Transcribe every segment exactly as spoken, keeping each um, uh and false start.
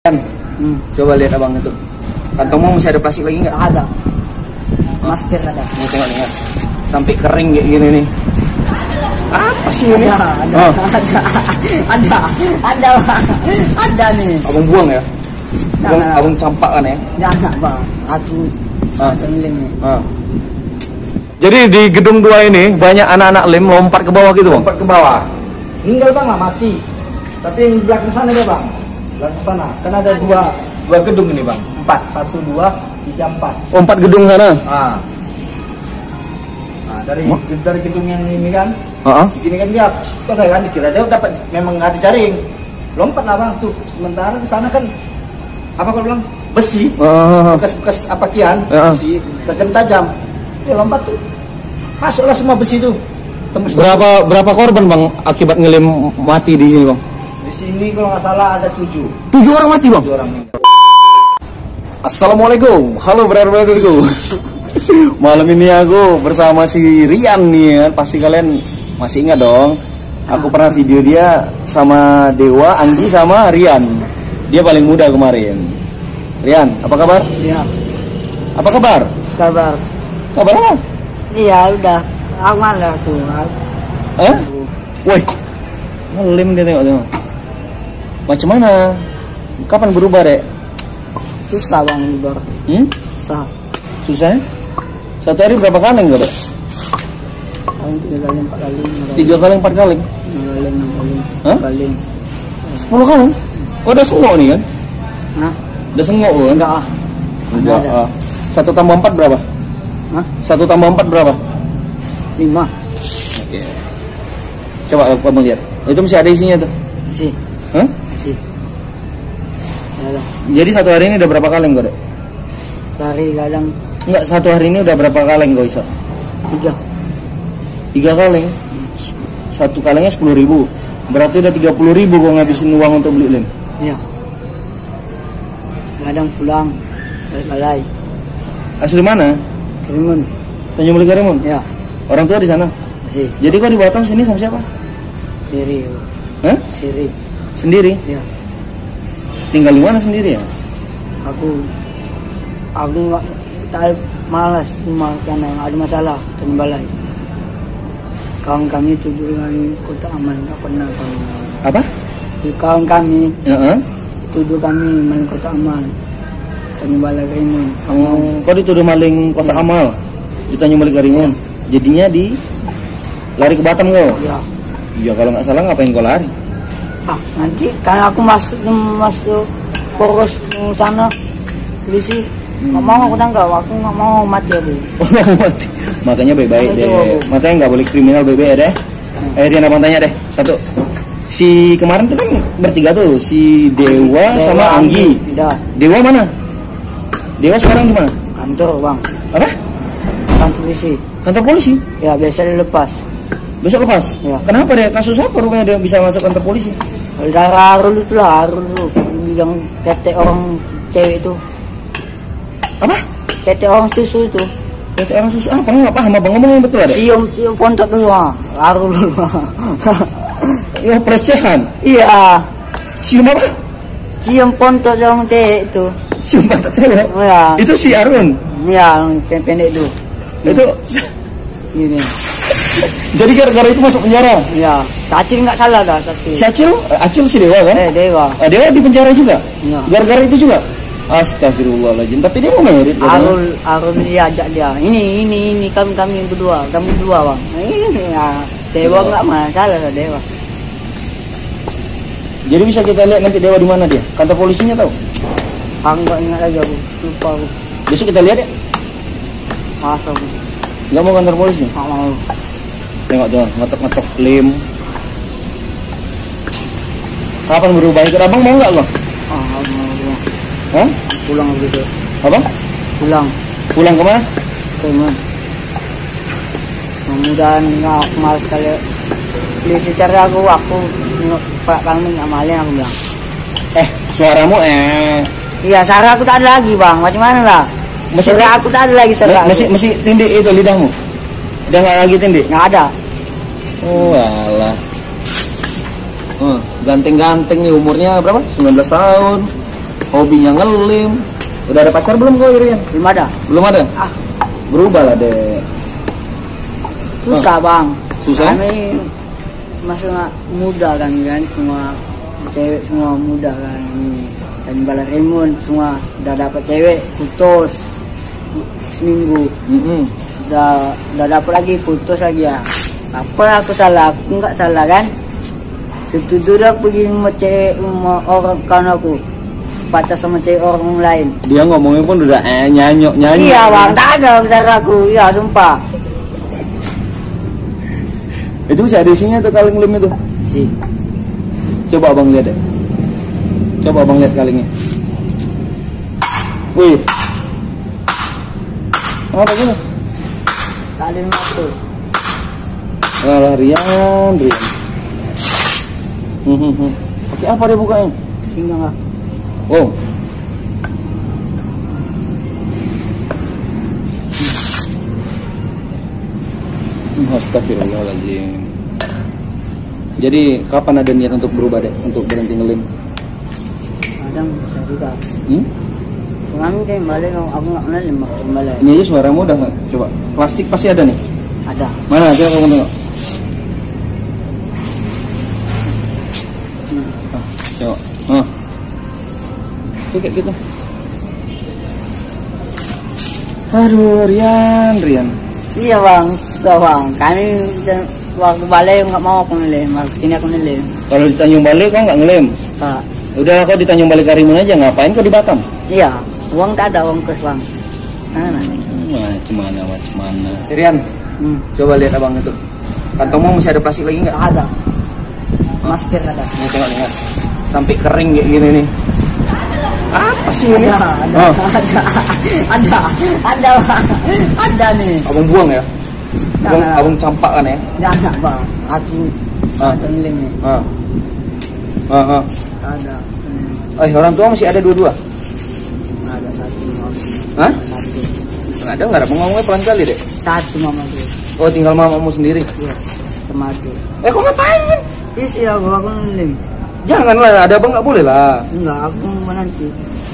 Hmm. Coba lihat abang itu. Kantongmu masih ada plastik lagi nggak? Ada. Masker ada. Nih tengok nih ya. Sampai kering kayak gini nih. Apa sih ini? Ada, ada, Oh. ada, ada, ada, Bang. Ada nih. Abang buang ya? Abang, Jangan. abang campak kan ya? Jangan bang, aku Ah. ada lem nih. Ah. Jadi di gedung dua ini banyak anak-anak lem lompat ke bawah gitu bang? Lompat ke bawah. Meninggal bang lah mati. Tapi yang di belakang sana deh bang. Belakang sana. Kan ada dua dua gedung ini bang. Empat. Satu, dua, tiga, empat. Oh, empat gedung sana? Ah. Nah, dari dari gedung yang ini kan. Heeh. Begini kan dia. Kok kan dikira dia dapat memang ada jaring. Lompat lah bang tuh. Sementara di sana kan apa kalau bilang besi. Uh, Bekas-bekas apa kian. Ya. Besi tajam-tajam. Dia lompat tuh. Masuklah semua besi tuh. Tembus berapa berapa korban bang akibat ngelem mati di sini bang? Di sini kalau nggak salah ada tujuh. Tujuh orang mati bang? Tujuh orang meninggal. Assalamualaikum, halo brother-brotherku. Malam ini aku bersama si Rian nih kan. Pasti kalian masih ingat dong. Aku pernah video dia sama Dewa, Anggi sama Rian. Dia paling muda kemarin. Rian, apa kabar? Iya. Apa kabar? Kabar. Kabar apa? Iya udah. Aman lah tuh. Eh? Woi, ngelem dia tengok tengok. Macam mana? Kapan berubah dek? Susah bang libar. Hmm? Susah. Susah ya? Satu hari berapa kali enggak dek? Paling tiga kali empat kali. lima kali, Tiga kali, empat kali? lima kali enam kali. Hah? sepuluh kali. Sepuluh kali? Oh, udah sengok nih kan? Hah? Udah sengok kan? Enggak ah. Enggak. Ada. Ah. Satu tambah empat berapa? Hah? Satu tambah empat berapa? Lima. Oke. Coba kamu lihat. Itu masih ada isinya tuh. Si. Hah? Si. Ya lah. Jadi satu hari ini udah berapa kaleng kau dek? Dari kadang Enggak, satu hari ini udah berapa kaleng kau bisa? tiga. Tiga kaleng. Satu kalengnya sepuluh ribu. Berarti udah tiga puluh ribu kau ngabisin uang untuk beli lem. Iya. Kadang pulang dari balai. Asli mana? Kerimun. Tanjung Balai Karimun? Ya. Orang tua di sana. Si. Jadi kau di Batam sini sama siapa? Siri. Hah? Siri. Sendiri? Ya. Tinggal di mana sendiri ya? Aku aku nggak tak malas cuma karena ada masalah dan balai. Kawan kami tujuh kami kota aman nggak pernah kawan. Apa? Kawan kami Heeh. tujuh kami main kota aman dan balai Karimun. Oh, kau dituduh maling kotak amal di Tanjung Balai Karimun. Jadinya di lari ke Batam kau? Ya. Iya, kalau nggak salah ngapain kau lari? Ah nanti karena aku masuk masuk poros sana polisi nggak mau aku tangkap aku nggak mau mati aku. Oh, mati. Makanya baik-baik Itu deh. aku. Makanya nggak boleh kriminal baik-baik ya deh. Eh, Rian abang tanya deh. Satu. Si kemarin tuh kan bertiga tuh, si Dewa, sama Anggi. Tidak. Dewa mana? Dewa sekarang di mana? Kantor bang. Apa? Kantor polisi. Kantor polisi. Ya biasa dilepas. Besok lepas. Ya. Kenapa deh? Kasus apa rupanya dia bisa masuk kantor polisi? Darah Arul itu lah, Arul itu yang ketek orang cewek itu, Apa? ketek orang susu itu, Kata orang susu apa? Nggak paham abang ngomong yang betul ada. cium cium pontok dulu ah, Arul. Ya pelecehan. Iya, Cium apa? cium pontok orang cewek itu, Cium pantat cewek. ya, Itu si Arun. ya yang pendek itu, Itu ini, jadi gara-gara itu masuk penjara. ya, cacing nggak salah dah cacing. Si Acil, Acil si Dewa kan? Eh Dewa, Ah, Dewa di penjara juga. Ya. Gara-gara itu juga. Astagfirullahaladzim. Tapi dia mau merit. ya, Arul Arul dia ajak dia, ini ini ini kami kami berdua, kami berdua bang, ini ya, Dewa nggak masalah lah Dewa. Jadi bisa kita lihat nanti Dewa di mana dia? Kantor polisinya tahu? Aku nggak ingat lagi aku, lupa aku, Besok kita lihat ya. masa aku, Nggak mau kantor polisi? nggak mau. Tengok tuh, ngetok-ngetok lem. Kapan berubah? Ikut abang mau nggak bang? Ah, aku mau pulang. Hah? Pulang gitu, Apa? pulang Pulang kemana? ke mana? Mudah-mudahan nggak aku malas kali. Beli secara aku aku pak kami nggak malin aku bilang. Eh, suaramu eh. Iya, sarah aku tak ada lagi bang. Macam mana lah? Masih Sarah aku tak ada lagi sarah. aku. masih masih tindik itu lidahmu? Udah nggak lagi tindik? Nggak ada. Oh alah. Oh, ganteng-ganteng nih umurnya berapa? sembilan belas tahun. hobinya ngelim. Udah ada pacar belum kau Irian? Belum ada. Belum ada? Ah, Berubah lah deh. susah bang. Susah? Kami masih muda kan kan, semua cewek semua muda kan. Dan Balai Rimun semua udah dapat cewek putus seminggu. Mm-mm. Udah udah dapat lagi putus lagi ya. Apa aku salah? Aku nggak salah kan? Itu udah pergi sama cewek sama orang kan aku pacar sama cewek orang lain. Dia ngomongnya pun udah eh nyanyok nyanyi. Iya bang, tak ada besar aku. Iya sumpah. Itu bisa ada isinya tuh kaleng lem itu. Si. Coba abang lihat deh. Coba abang lihat kalengnya. Wih. Apa gitu? Tali matu. Alah Rian, Rian. Hmm, hmm, hmm. Pakai apa dia bukanya? Tinggal nggak? Oh. Astagfirullahaladzim. Jadi kapan ada niat untuk berubah deh, untuk berhenti ngelim? Kadang bisa juga. Hmm? Kami kayak balik, aku nggak kenal lima balik. Ini aja suaramu udah nggak? Coba. Plastik pasti ada nih. Ada. Mana aja kamu tengok. Ah, coba. Ah. Tuh kayak gitu. Aduh, Rian, Rian. Iya bang, susah bang. Kami dan- waktu balik nggak mau aku ngelim, waktu sini aku ngelim. Kalau di Tanjung Balai kau nggak ngelem? Tak. Udah kau di Tanjung Balai Karimun aja, ngapain kau di Batam? Iya, uang tak ada uang kes bang. Mana? Macam mana, macam mana. Rian, Hmm. coba lihat abang itu. Kantongmu masih ada plastik lagi nggak? Tak ada. Masker ada. Nih tengok lihat. Sampai kering kayak gini nih. Apa sih ini? Ada, ada, Oh, ada, ada, ada bang, ada nih. abang buang ya? Abang, Jangan. abang campak kan ya? Jangan bang, aku Ah. ada ngelim nih. Ah. Ah, ah. Ada. Hmm. Eh, orang tua masih ada dua-dua? Ada satu mama. Hah? Satu. Nggak ada, nggak ada. Ngomongnya pelan kali deh. Satu mama tuh. Oh, tinggal mamamu sendiri. Iya. Sama aku. Eh, kok ngapain? Isi aku aku ngelim. Janganlah, ada abang nggak boleh lah. Enggak, aku mau nanti.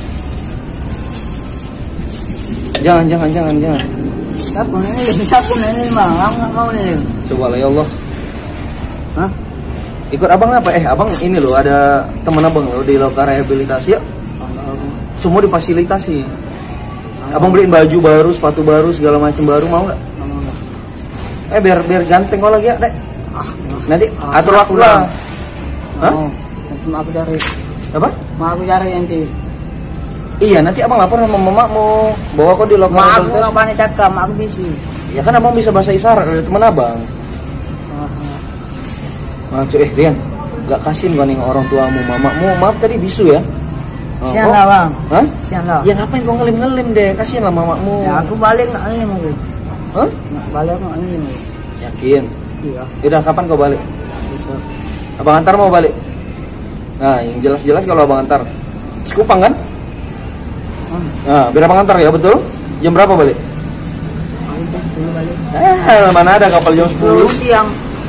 Jangan, jangan, jangan, jangan. Siapa ngelim? Siapa ngelim bang? Aku nggak mau ngelim. Coba lah ya Allah. Hah? Ikut abang apa? Eh, abang ini loh, ada teman abang loh di lokal rehabilitasi. Ya, Enggak aku. semua difasilitasi. Abang beliin baju baru, sepatu baru, segala macam baru, mau nggak? Nggak mau nggak. Eh, biar biar ganteng kau lagi ya, dek. Ah, nggak. Nanti Ah, atur aku waktu lah. Nggak Hah? mau. Nanti mau aku cari. Apa? Mau aku cari nanti. Iya, nanti abang lapor sama mama mau bawa kau di lokal Mak aku rehabilitasi. nggak pandai cakap, mak aku bisi. Ya kan abang bisa bahasa isyarat, ada teman abang. Ah, Nah, cuy, eh Rian, gak kasihin kau nengok orang tuamu, mamamu. Maaf tadi bisu ya. Oh, Sian kok- lah bang. Hah? Sian lah. Ya ngapain kau ngelim-ngelim deh, kasihin lah mamamu. Ya aku balik nggak ngelim mungkin. Hah? Nggak balik aku nggak ngelim. mungkin. Yakin? Iya. Yaudah, kapan kau balik? Besok. Abang antar mau balik? Nah, yang jelas-jelas kalau abang antar. Sekupang kan? Hmm. Nah, biar abang antar ya, betul? Jam berapa balik? Aku jam sepuluh balik. Eh, mana ada kapal jam sepuluh? Sepuluh siang.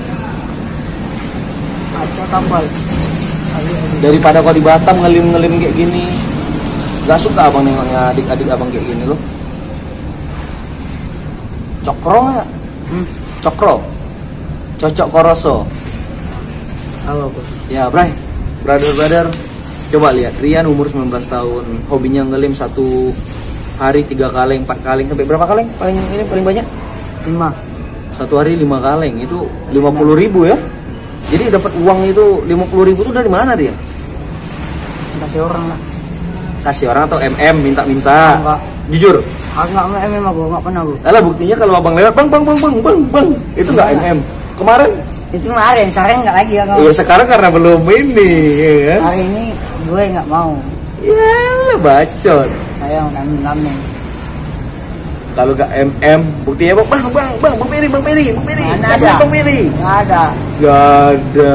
Ada kapal. Aduh, aduh. Daripada kau di Batam ngelim-ngelim kayak gini. Gak suka abang nengoknya adik-adik abang kayak gini loh. Cokro nggak? Hmm. Cokro. Cocok koroso. Apa aku? Ya, Bray. Brother-brother. Coba lihat, Rian umur sembilan belas tahun. Hobinya ngelim satu hari tiga kaleng, empat kaleng. Sampai berapa kaleng? Paling ini paling banyak? Lima. Satu hari lima kaleng. Itu lima puluh ribu ya. Jadi dapat uang itu lima puluh ribu itu dari mana Rian? Kasih orang lah. Kasih orang atau M M minta-minta? Enggak. Jujur. Aku nggak M M aku, nggak pernah aku. Alah, buktinya kalau abang lewat bang bang bang bang bang bang itu nggak M M. Kemarin? Itu kemarin, sekarang nggak lagi ya Iya, sekarang karena belum ini, ya kan? Hari ini gue nggak mau. Ya, bacot. Saya ngamen ngamen. Kalau gak M M, buktinya bang, bang, bang, bang, bang Peri, bang Peri, bang Peri, Mana bang ada? Peri, bang Peri. Nggak ada. Gak ada.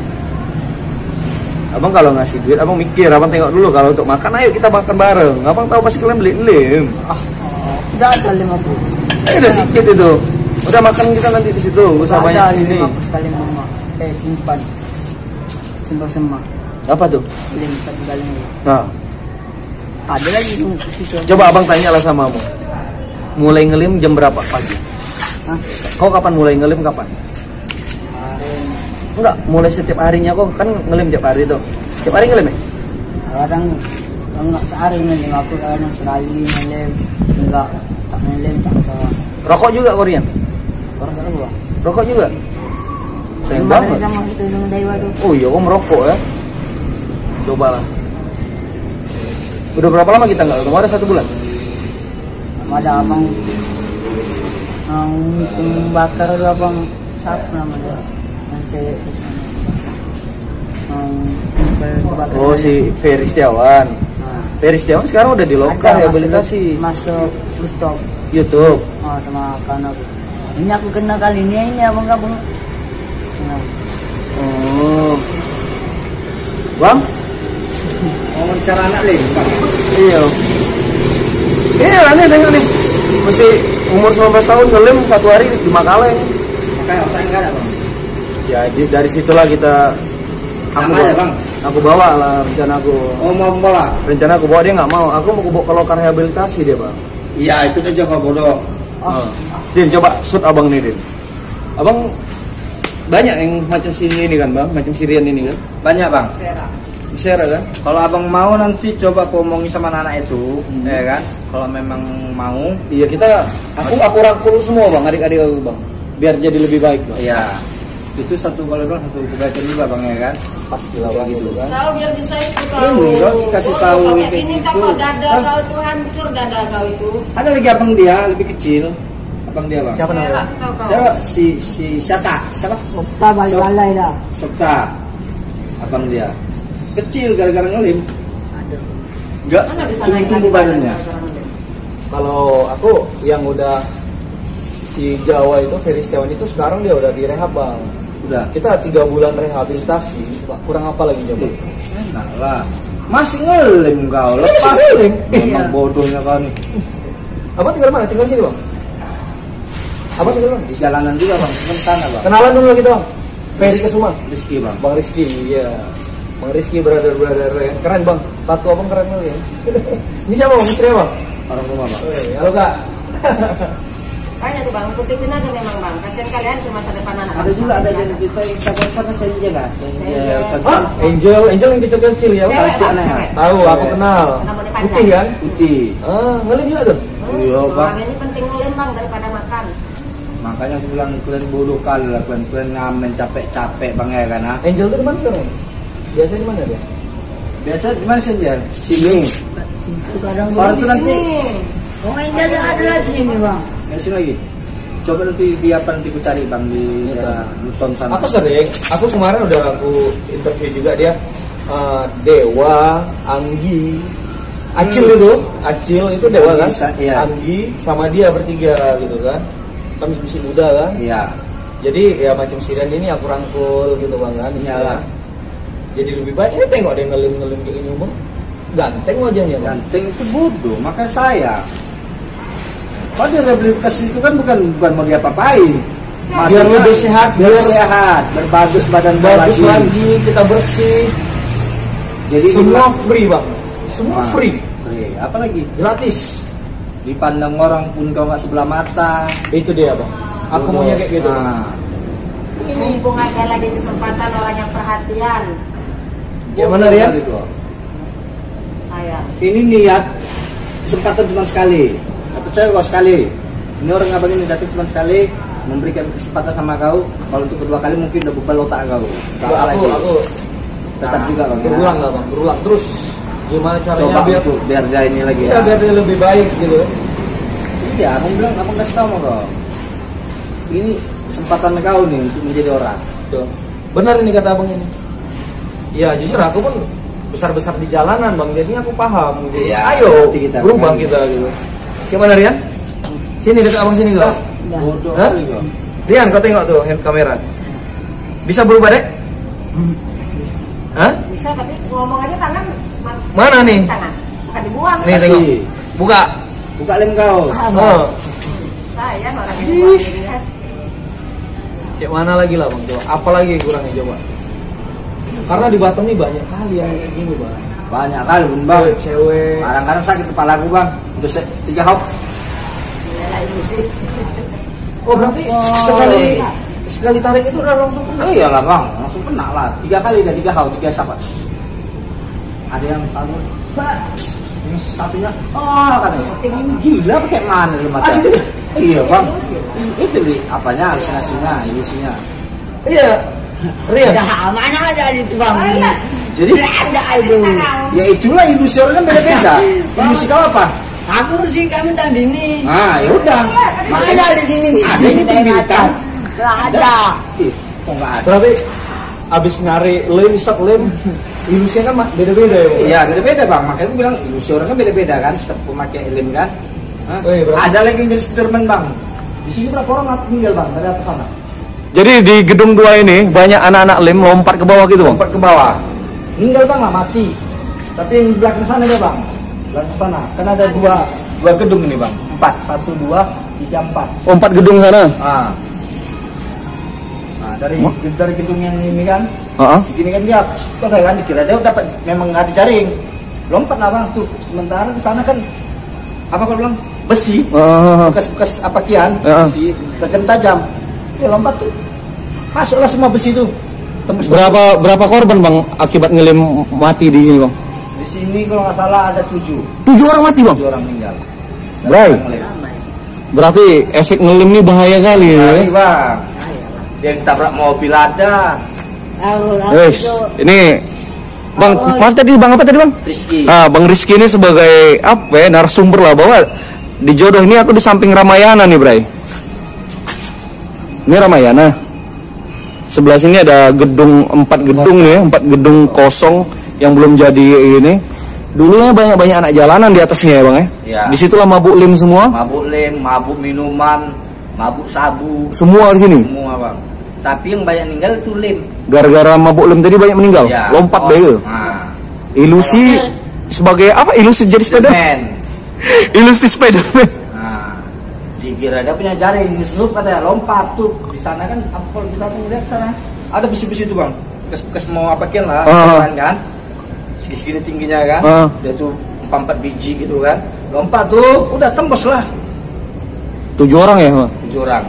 Abang kalau ngasih duit, abang mikir, abang tengok dulu kalau untuk makan, ayo kita makan bareng. Abang tahu pasti kalian beli lem. Ah, udah ada lima puluh. Eh, udah sedikit itu. Udah makan kita nanti di situ, gak usah banyak Ada ini. lima puluh sekali mama. Eh simpan. Simpan semua. Apa tuh? Lima satu kali lagi. Nah, Ada lagi di situ. Coba abang tanya lah sama kamu. Mulai ngelim jam berapa pagi? Hah? Kau kapan mulai ngelim kapan? Enggak, mulai setiap harinya kok kan ngelim tiap hari tuh. Tiap hari ngelim ya? Kadang enggak sehari ngelim, aku kadang sekali ngelim, enggak tak ngelim tak apa. Rokok juga Korean? Orang kadang gua. Rokok juga? Sayang Gimana banget. sama itu dengan Dewa tuh? Oh iya, kok merokok ya? Coba lah. Udah berapa lama kita nggak ketemu? Ada satu bulan? Ada abang yang bakar itu abang siapa namanya? Yang cewek itu. Yang bakar. Oh si Ferry Setiawan. Nah, Ferry Setiawan sekarang udah di lokal rehabilitasi. Masuk YouTube. YouTube. Oh, sama kawan aku. Ini aku kenal kali ini ini abang abang. Nah, Oh. Bang? Wawancara anak lem. Iya. Ini lah nih, tengok nih. Masih umur sembilan belas tahun ngelim satu hari di Makaleng. Kayak otak enggak ada bang. Ya di- dari situlah kita. Sama bawa- ya, Bang? Aku bawa lah rencana aku. Oh mau membawa? Rencana aku bawa dia nggak mau. Aku mau bawa ke lokal rehabilitasi dia bang. Iya itu dia Joko Bodoh. Oh. Din coba shoot abang nih Din. Abang banyak yang macam sini ini kan bang, macam Sirian ini kan. Banyak bang. Bisa kan? Kalau abang mau nanti coba aku omongin sama anak itu, Hmm. ya kan? Kalau memang mau, Iya kita, aku aku rangkul semua bang, adik-adik aku bang, biar jadi lebih baik bang. ya itu satu kalau bang satu kebaikan juga bang ya kan? Pasti lah bang gitu kan. Tahu biar bisa itu kau. Ini, kau kasih tahu Kau kayak kayak ini tak gitu. kau dada Hah? kau itu hancur dada kau itu. Ada lagi abang dia lebih kecil, abang dia bang. Siapa namanya? Serak tahu kau. Siapa? Si si Syata, siapa? Okta balai-balai dah. Sokta, abang dia kecil gara-gara ngelim. Aduh. Enggak, Mana bisa naik tumbuh lagi badannya. Kalau aku yang udah si Jawa itu Ferry Setiawan itu sekarang dia udah direhab bang. Udah. Kita tiga bulan rehabilitasi, Pak. Kurang apa lagi coba? Eh, enak lah. Masih ngelim kau, Masih lepas ngelim? Memang Iya. bodohnya kau nih. Abang tinggal mana? Tinggal sini bang. Abang tinggal mana? Di jalanan juga bang, temen sana bang. Kenalan dulu kita bang. Ferry Kesuma. Rizky bang. Bang Rizky, iya. Bang Rizky brother brother keren bang. Tato abang keren banget ya. Ini siapa bang? Istri bang. Orang rumah bang. Woi, halo kak. Banyak tuh bang, putihkan aja memang bang. Kasihan kalian cuma masa depan anak. Ada juga ada jadi kita Instagram siapa Senja lah, Senja. Senja. Cantik. Ah, Angel, Angel yang kecil-kecil ya. Cewek Cantik bang, anaknya. cewek. Tahu, aku kenal. Rambutnya panjang. Putih kan? Putih. Ah, ngelim juga tuh. Hmm, Iya, Bang. olahraga ini penting ngelim bang daripada makan. Makanya aku bilang kalian bodoh kali lah, kalian kalian ngamen capek-capek bang ya kan? ah. Angel tuh di mana sekarang? Biasa di mana dia? Biasa di mana Senja? Sini. Situ kadang Orang Di tuh nanti. sini. Oh, ini ada ada lagi sini bang. Ya sini lagi. Coba nanti di apa nanti ku cari bang di daerah Luton sana. Aku sering, aku kemarin udah aku interview juga dia. eh, Dewa, Anggi, Acil Hmm. itu, Acil itu Dewa kan? Bisa, iya. Anggi sama dia bertiga gitu kan. Kami masih muda kan. Iya. Jadi ya macam Sirian ini aku rangkul gitu bang kan. Iyalah. Jadi lebih baik. Ini tengok dia ngelim-ngelim kayak gini bang. Ganteng wajahnya bang. Ganteng itu bodoh, makanya saya. Kalau dia rehabilitasi itu kan bukan bukan mau diapa-apain. Biar Maksudnya, lebih sehat, biar biar- sehat, berbagus badan Bagus lagi. lagi, kita bersih. Jadi Semua free bang. Semua Nah, free. free. Apalagi Gratis. dipandang orang pun kau nggak sebelah mata. Itu dia bang. Aku Bodoh. maunya kayak gitu. Nah, Mumpung ada lagi kesempatan orang yang perhatian. Kayak mana bodoh Rian? kali kau. Saya. Ini niat kesempatan cuma sekali. Aku percaya kau sekali. Ini orang abang ini datang cuma sekali, memberikan kesempatan sama kau. Kalau untuk kedua kali mungkin udah bebal otak kau. Tak Aku, apa lagi. aku Tetap nah, juga bang. ya. berulang lah bang, berulang terus. Gimana caranya Coba biar untuk biar dia ini lagi ya, ya. biar dia lebih baik gitu. Iya, abang bilang abang kasih tahu sama kau. Ini kesempatan kau nih untuk menjadi orang. Tuh. Benar ini kata abang ini. Iya jujur aku pun besar-besar di jalanan bang, jadi aku paham. Gitu. Iya, Ayo nanti kita berubah akan- kita gitu. Gimana Rian? Sini dekat abang sini kau. Bodoh Hah? kali kau. Rian kau tengok tuh hand kamera. Bisa berubah dek? Hah? Bisa tapi ngomong aja tangan. Mas, Mana nih? Tangan. Bukan dibuang. Nih Kasih. tengok. Buka. Buka lem kau. Oh. Saya orang yang dibuang gitu kan. Kayak mana lagi lah bang? Coba. Apa lagi yang kurangnya coba? Karena di Batam nih banyak kali yang kayak gini bang. Banyak kali bang. Bang. Cewek. Kadang-kadang sakit kepala aku bang. Udah se- tiga hop. Oh berarti sekali sekali tarik itu udah langsung kena. Oh iyalah bang, langsung kena lah. Tiga kali dah tiga hop, tiga sahabat. Ada yang satu, Pak. Ini satunya, oh katanya, ini gila pakai mana lu mata? Iya bang, itu li apanya halusinasinya, ilusinya. Iya. Rian. Dah, mana ada itu bang? Jadi Ada itu. ya itulah ilusi orang kan beda-beda. Ilusi kau apa? Aku sih kami tadi ini. Ah ya udah. Mana ada di sini nih? Ada yang pemberitaan. Nggak ada. Ih, kok nggak ada? Berarti abis nyari lem, sak lem, ilusinya kan ma- beda-beda ya? Bang? Iya beda-beda bang. Makanya aku bilang ilusi orang kan beda-beda kan. Setiap pemakai lem kan. Hah? Oh, iya, berarti- Ada lagi yang jadi Spiderman bang. Di sini berapa orang tinggal bang dari atas sana? Jadi di gedung dua ini banyak anak-anak lem lompat ke bawah gitu bang? Lompat ke bawah. Tinggal bang lah mati. Tapi yang di belakang sana ada bang. Belakang sana. Kan ada dua dua gedung ini bang. Empat. Satu dua tiga empat. Lompat gedung sana? Ah. Nah, dari dari gedung yang ini kan, Heeh. gini kan dia, kok kan dikira dia dapat memang nggak dijaring, lompat lah bang tuh. Sementara di sana kan apa kalau bilang besi, Heeh. bekas-bekas apa kian, Ya. besi tajam-tajam, dia lompat tuh, masuklah semua besi tuh, tembus. Berapa berapa korban bang akibat ngelem mati di sini bang? Di sini kalau nggak salah ada tujuh, Tujuh orang mati bang? tujuh orang meninggal. Bray. Berarti efek ngelem ini bahaya kali ya? Iya bang, dia ditabrak mobil ada, Wes, ini bang, mas tadi bang apa tadi bang? Rizky. Ah, Bang Rizky ini sebagai apa ya, narasumber lah bahwa di Jodoh ini aku di samping Ramayana nih, Bray. Ini Ramayana. Sebelah sini ada gedung, empat gedung nih, empat gedung kosong yang belum jadi ini. Dulunya banyak-banyak anak jalanan di atasnya ya, Bang ya. Ya. Disitulah mabuk lim semua, Mabuk lem, mabuk minuman, mabuk sabu, semua di sini. semua bang. Tapi yang banyak meninggal itu lem. Gara-gara mabuk lim tadi banyak meninggal. Ya. Lompat Oh, deh gitu. Nah, Ilusi sebagai apa? Ilusi jadi sepeda. Spiderman. Ilusi Spiderman. Nah, dikira dia punya jaring, nyusup katanya lompat tuh. Di sana kan, apa kalau di sana lihat sana ada besi-besi itu bang. Bekas-bekas mau apa kian lah, Ah. uh. kan? Segini-segini tingginya kan? Ah. Dia tuh empat empat biji gitu kan. Lompat tuh, udah tembus lah. Tujuh orang ya, Bang? Tujuh orang.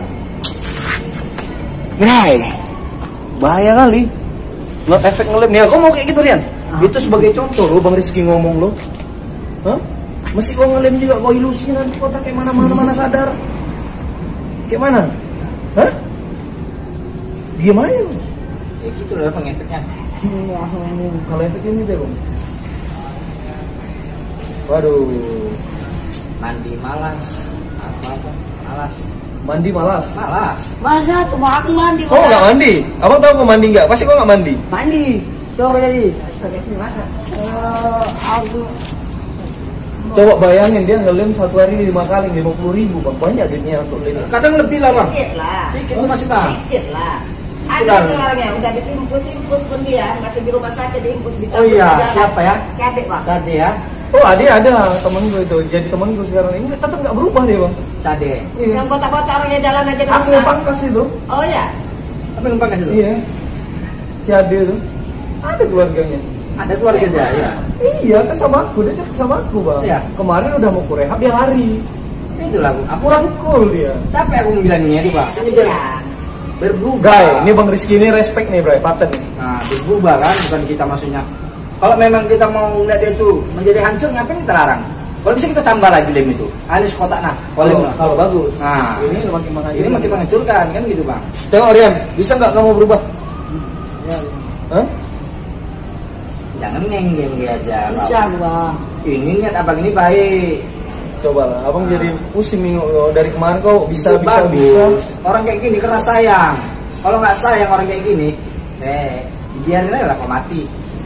Bray, bahaya kali. Nge efek ngelem nih. Kau mau kayak gitu Rian? Itu sebagai contoh lo, Bang Rizky ngomong lo. Hah? Mesti kau ngelem juga, kau ilusi nanti kota kayak mana mana mana sadar. Kayak mana? Hah? Diam aja lo. Ya gitu loh bang efeknya. Kalau efeknya ini deh Bang. Waduh, Mandi malas, apa-apa malas, mandi malas. malas. Masa tuh mau aku mandi? Kau nggak mandi? Abang tahu kau mandi nggak? Pasti kau nggak mandi. Mandi. Sore tadi. Eh, Aku Coba bayangin dia ngelem satu hari lima kali lima puluh ribu bang, banyak duitnya untuk lem. Kadang lebih lah bang. Sedikit lah. Sedikit masih bang. Sedikit lah. Sedikit Ada lah. tuh orang yang udah diimpus-impus pun dia masih di rumah sakit diimpus Oh dicampur iya, aja. siapa ya? Si adik bang. Sade ya, Oh ada ada temen gue itu, jadi temen gue sekarang ini tetap nggak berubah dia bang. Sade. Iya. Yang kota-kota orangnya jalan aja di Aku rumah. pangkas itu. Oh ya. Apa yang pangkas itu? Iya. Si Ade itu ada keluarganya. Ada keluarga dia ya. Iya kan sama aku, dia dekat sama aku bang. Iya. Kemarin udah mau kurehab dia lari. Itulah aku. Aku rangkul dia. Capek aku bilangnya itu bang. Ini biar Kasihan. berubah. Bray, ini bang Rizky ini respect nih Bray, paten nih. Nah, berubah kan, bukan kita maksudnya. Kalau memang kita mau ngeliat dia itu menjadi hancur, ngapain kita larang? Kalau bisa kita tambah lagi lem itu. Anis kotak nah, Kalau lem lah. kalau bagus. Nah, ini makin menghancurkan. Ini makin menghancurkan kan gitu bang. Tengok Rian, bisa nggak kamu berubah? Hah? Jangan ngeng-ngeng dia aja. bisa Bang. bang. Ini niat abang ini baik. Coba lah, abang jadi pusing minggu dari kemarin kau bisa Itu bisa bagus. bisa. Orang kayak gini karena sayang. Kalau nggak sayang orang kayak gini, eh biarin aja lah kau mati.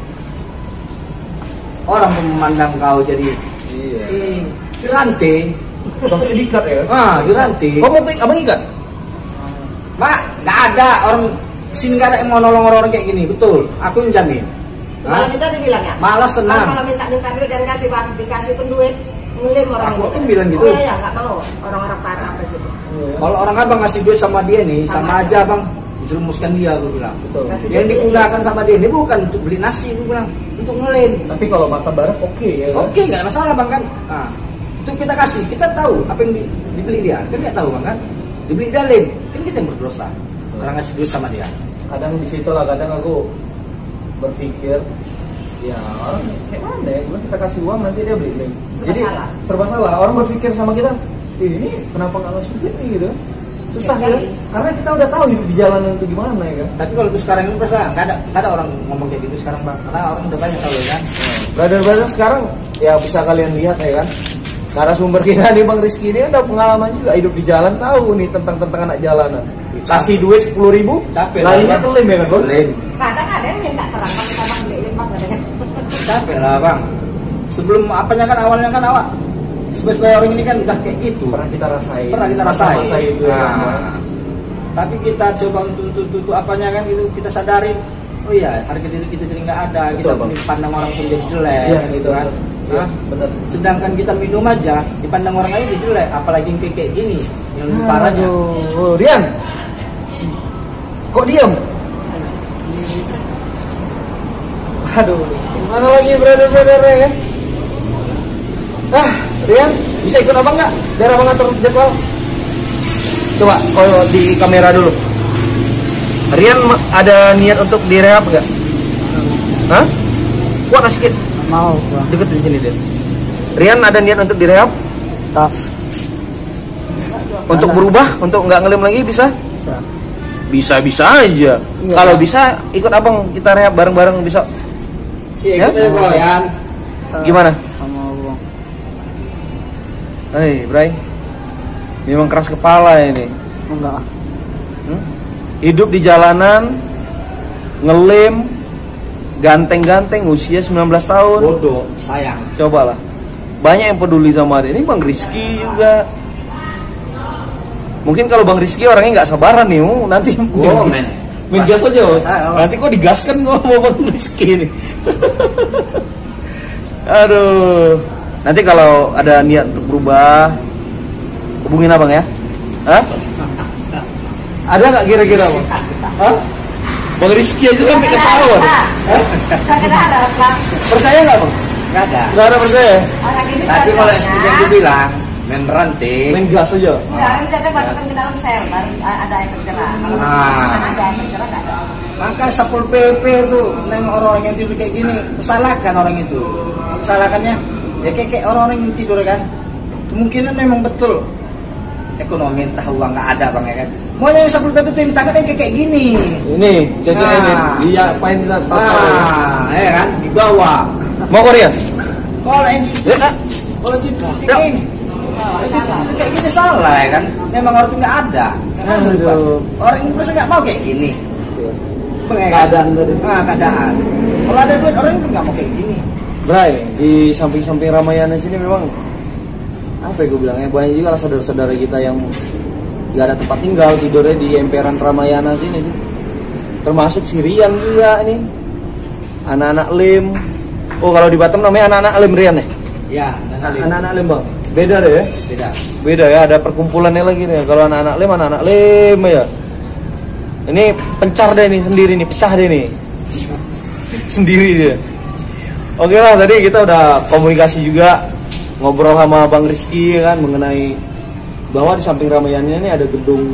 Orang memandang kau jadi Iya. eh, dirantai. Sampai diikat ya? Ah, dirantai. Kau mau ke abang ikat? Mak, nggak ada orang sini nggak ada yang mau nolong orang-orang kayak gini, betul. Aku yang jamin. Kalau Hah? minta dibilang ya. Malas senang. Kalau minta-minta duit dan kasih bang, dikasih pun duit ngelim orang Aku ini. kan bilang gitu. Oh iya, ya, nggak mau orang-orang parah apa sih. Kalau orang abang ngasih duit sama dia nih, sama aja bang, jerumuskan dia, aku bilang. Betul. Kasih Yang duit. digunakan sama dia ini bukan untuk beli nasi, aku bilang. untuk ngelem. Tapi kalau mata barang oke ya kan? Oke, nggak masalah bang kan. Nah, itu kita kasih, kita tahu apa yang di- dibeli dia, kan nggak tahu bang kan. Dibeli dia lem, kan kita yang berdosa. Orang ngasih duit sama dia. Kadang di situ lah, kadang aku berpikir ya orang kayak mana ya, gua kita kasih uang nanti dia beli lem. Serba Jadi salah. serba salah. Orang berpikir sama kita, "Ih, ini kenapa nggak ngasih duit nih gitu?" Susah Ya, ya, jadi. karena kita udah tahu hidup di jalanan itu gimana ya kan. Tapi kalau itu sekarang ini perasa nggak ada, nggak ada orang ngomong kayak gitu sekarang bang. Karena orang udah banyak tahu ya kan. Brother-brother sekarang ya bisa kalian lihat ya kan. Narasumber kita nih Bang Rizky ini udah pengalaman juga hidup di jalan, tahu nih tentang tentang anak jalanan. Kasih duit sepuluh ribu, Capek, lainnya Bang. ke lem ya kan Bang? Lem. Kadang ada yang minta terang kalau kita bang beli lima katanya. Capek lah bang. Sebelum apanya kan awalnya kan awak sebagai orang ini kan udah kayak gitu. Pernah kita rasain. Pernah kita rasain. Masa itu ya kan. Bang? Nah, tapi kita coba untuk untuk, untuk, untuk apanya kan gitu kita sadari. Oh iya, harga diri kita jadi nggak ada. Betul, Kita Bang. dipandang orang pun jadi jelek, Iya, gitu kan. Iya, Hah? benar. Sedangkan kita minum aja dipandang orang lain jadi jelek, apalagi yang kayak kayak gini, yang lebih parahnya. Aduh, Rian. Kok diam? Aduh, mana lagi brother-brother ya kan? Ah, Rian, bisa ikut abang nggak? Biar abang atur jadwal. Coba, kalau di kamera dulu. Rian ma- ada niat untuk direhab nggak? Hah? Kuat sedikit, Mau gua. deket di sini deh. Rian ada niat untuk direhab? Tak. Untuk Ada. berubah, untuk nggak ngelem lagi bisa? Bisa. Bisa bisa aja. Iya. Kalau bisa ikut abang kita rehab bareng-bareng bisa. Iya, Ya? kita goyan. Gimana? Sama gua. Hei, Bray. Memang keras kepala ini. Enggak. Hmm? Hidup di jalanan, ngelem, ganteng-ganteng, usia sembilan belas tahun. Bodoh, sayang. Cobalah. Banyak yang peduli sama dia. Ini Bang Rizky juga. Mungkin kalau Bang Rizky orangnya nggak sabaran nih, oh, nanti Oh, men. main gas aja. Oh. Saya- Nanti kok digaskan gua sama Bang Rizky nih. Aduh. Nanti kalau ada niat untuk berubah, hubungin abang ya. Hah? Ada nggak kira-kira bang? Hah? Bang Rizky aja sampai ketawa. Hah? Nggak ada harap bang. Percaya nggak bang? Nggak ada. Nggak ada percaya. Orang ini Tapi kalau cocoknya- seperti yang dibilang, main ranting. Main gas aja. Ya, orang cocok masukkan ke dalam sel, baru ada yang bergerak. Kalau Ah. masukkan ada yang bergerak nggak ada. Maka Sapol P P itu nengok orang-orang yang tidur kayak gini, salahkan orang itu. Salahkannya ya kayak, kayak orang-orang yang tidur kan. Kemungkinan memang betul ekonomi entah uang nggak ada bang ya kan. Mau yang Sapol P P itu yang ditangkap yang kayak, kayak gini. Ini cece Nah. ini. Dia apain di sana? Ah, ya kan di bawah. Mau Korea? Kalau yang Ya, ah. kalau di kayak gini, kayak gini salah ya kan. Memang orang itu nggak ada. Kan Aduh. lupa. Orang itu pasti nggak mau kayak gini. Bang, ya kan? Keadaan tadi. Ah, keadaan. Kalau ada duit orang itu nggak mau kayak gini. Bray, di samping-samping Ramayana sini memang apa ya gue bilangnya, banyak juga lah saudara-saudara kita yang gak ada tempat tinggal, tidurnya di emperan Ramayana sini sih. Termasuk si Rian juga nih. Anak-anak lem. Oh, kalau di Batam namanya anak-anak lem Rian ya? Ya, Anak-anak lem bang. Beda deh ya. beda. Beda ya, ada perkumpulannya lagi nih. Kalau anak-anak lem, anak-anak lem ya. Ini pencar deh nih sendiri nih, pecah deh nih. Sendiri dia. Oke lah, tadi kita udah komunikasi juga, ngobrol sama Bang Rizky kan mengenai bahwa di samping Ramayana ini ada gedung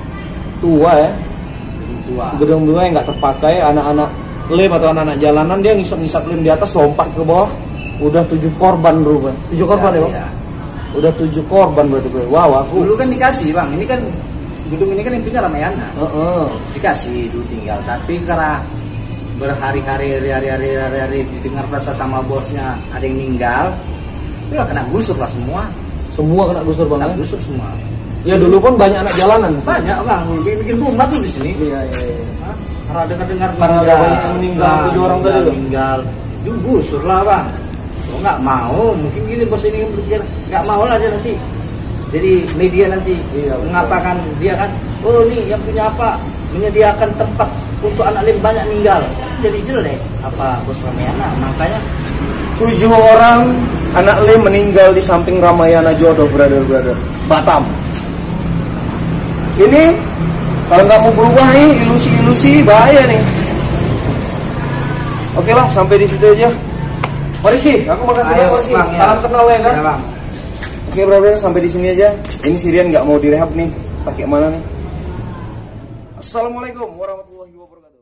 tua ya. Tua. Gedung tua yang nggak terpakai, anak-anak lem atau anak-anak jalanan dia ngisap-ngisap lem di atas, lompat ke bawah. Udah tujuh korban berubah. Tujuh korban ya, Bang? Ya. Udah tujuh korban berarti gue. Wow, aku. Dulu kan dikasih bang, ini kan gedung ini kan yang punya Ramayana. Heeh. Dikasih dulu tinggal, tapi karena berhari-hari hari-hari hari-hari didengar rasa sama bosnya ada yang meninggal, itu lah kena gusur lah semua, Semua kena gusur kena banget. gusur semua. Ya dulu pun banyak anak jalanan. Banyak bang, bikin, bikin rumah tuh di sini. Iya, iya, iya. Hah? Karena dengar-dengar Karena ada banyak yang meninggal, tujuh orang tadi loh. meninggal, itu gusur lah bang. Kalau nggak mau, mungkin gini bos ini yang berpikir nggak mau lah dia nanti. Jadi media nanti Iya, betul. mengatakan dia kan, oh nih yang punya apa, menyediakan tempat untuk anak lem banyak meninggal, jadi jelek apa bos Ramayana, makanya Tujuh orang anak lem meninggal di samping Ramayana Jodoh, brother-brother. Batam. Ini kalau nggak mau berubah nih, ilusi-ilusi bahaya nih. Oke bang, sampai di situ aja. Mari sih, aku makasih Ayo, banyak Mari sih. Bang, ya. Salam kenal ya kan. Ya, Bang. Oke brother, sampai di sini aja. Ini si Rian nggak mau direhab nih. Pakai mana nih? Assalamualaikum warahmatullahi wabarakatuh.